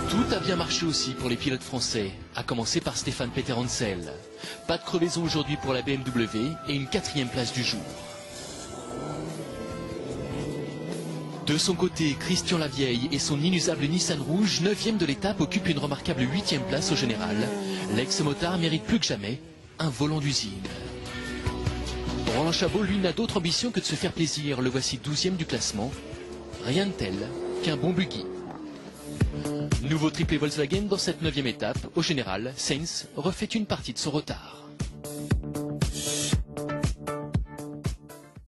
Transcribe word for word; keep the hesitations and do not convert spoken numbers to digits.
Tout a bien marché aussi pour les pilotes français, à commencer par Stéphane Peter Hansel. Pas de crevaison aujourd'hui pour la B M W et une quatrième place du jour. De son côté, Christian Lavieille et son inusable Nissan rouge, neuvième de l'étape, occupe une remarquable huitième place au général. L'ex-motard mérite plus que jamais un volant d'usine. Roland Chabot, lui, n'a d'autre ambition que de se faire plaisir. Le voici douzième du classement. Rien de tel qu'un bon buggy. Nouveau triplé Volkswagen dans cette neuvième étape. Au général, Sainz refait une partie de son retard.